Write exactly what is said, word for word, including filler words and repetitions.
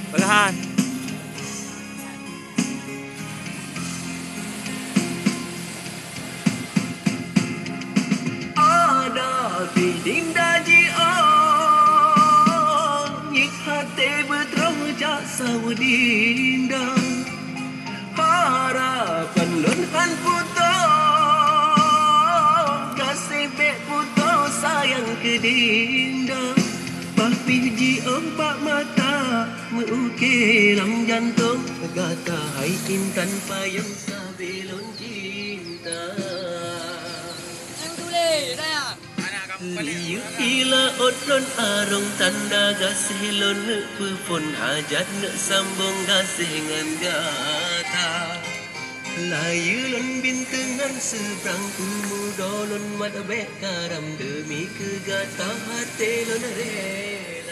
Perlahan. Ada feeling daji on Yik hati betroja sawdinda Harapan lunhan puto Kasih bek puto sayang kedinda Papih ji empat mata Mengukirang jantung Gata hai intan payung sabilun cinta Liu ila odlon arong tanda gasih lon pupun hajat nak sambung gasih ngan gata Layu lon bintengan seberang umudo lon mat bek karam demi kegata hati lon rela